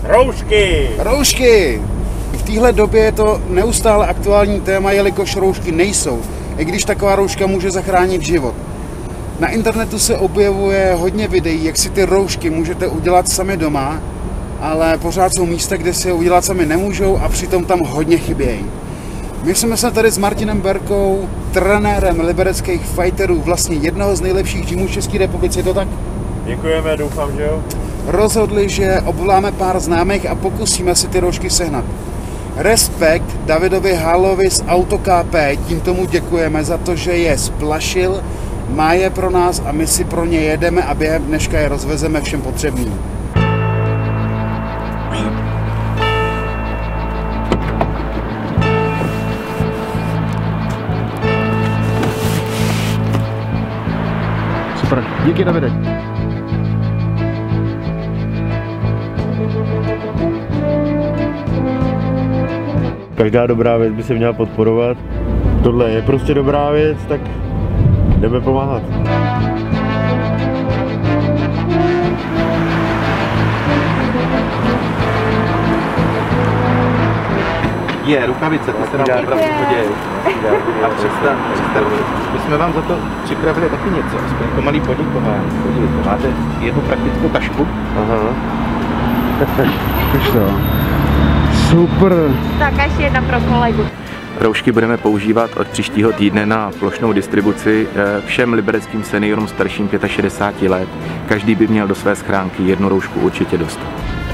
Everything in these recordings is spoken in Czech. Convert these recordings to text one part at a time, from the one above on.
Roušky! Roušky! V téhle době je to neustále aktuální téma, jelikož roušky nejsou, i když taková rouška může zachránit život. Na internetu se objevuje hodně videí, jak si ty roušky můžete udělat sami doma, ale pořád jsou místa, kde si je udělat sami nemůžou a přitom tam hodně chybějí. My jsme se tady s Martinem Berkou, trenérem libereckých fighterů, vlastně jednoho z nejlepších gymů v České republice, je to tak? Děkujeme, doufám, že jo. Rozhodli, že obvoláme pár známých a pokusíme si ty roušky sehnat. Respekt Davidovi Halovi z Auto KP, tím tomu děkujeme za to, že je splašil, má je pro nás a my si pro ně jedeme a během dneška je rozvezeme všem potřebným. Super, díky Davide. Každá dobrá věc by se měla podporovat. Tohle je prostě dobrá věc, tak jdeme pomáhat. Je, rukavice, to se nám opravdu hodí. A představ, my jsme vám za to připravili taky něco, aspoň to malý poděkování. Podívejte, máte jednu praktickou tašku. Aha. Víš to? Super. Tak až jedna pro kolegu. Roušky budeme používat od příštího týdne na plošnou distribuci všem libereckým seniorům starším 65 let. Každý by měl do své schránky jednu roušku určitě dostat.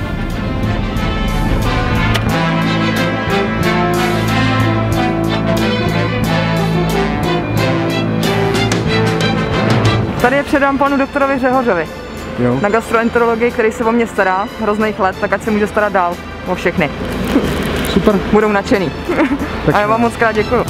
Tady je předám panu doktorovi Řehořovi na gastroenterologii, který se o mě stará hrozných let, tak ať se může starat dál o všechny. Super. Budou nadšený. A já vám moc krát děkuju.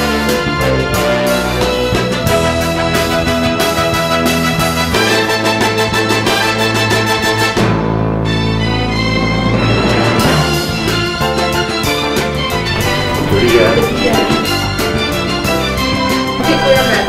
Dobrý den. Děkujeme.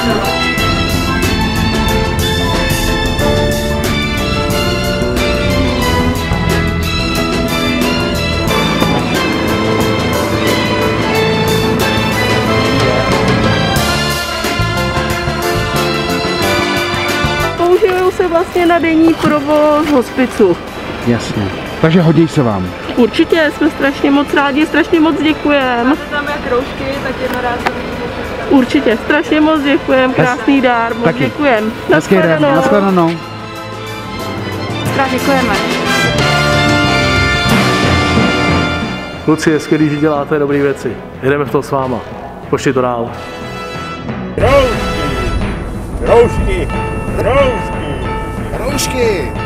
Použijou se vlastně na denní provoz hospicu. Jasně. Takže hodí se vám. Určitě, jsme strašně moc rádi, strašně moc děkujeme. Tam jak roušky, tak jednorázový. Určitě, strašně moc děkujeme, krásný dár, moc děkujeme. Nashledanou. Krát děkujeme. Kluci, je skvělý, že děláte dobré věci. Jedeme v tom s váma. Pošli to dál. Roušky! Roušky! Roušky! Roušky!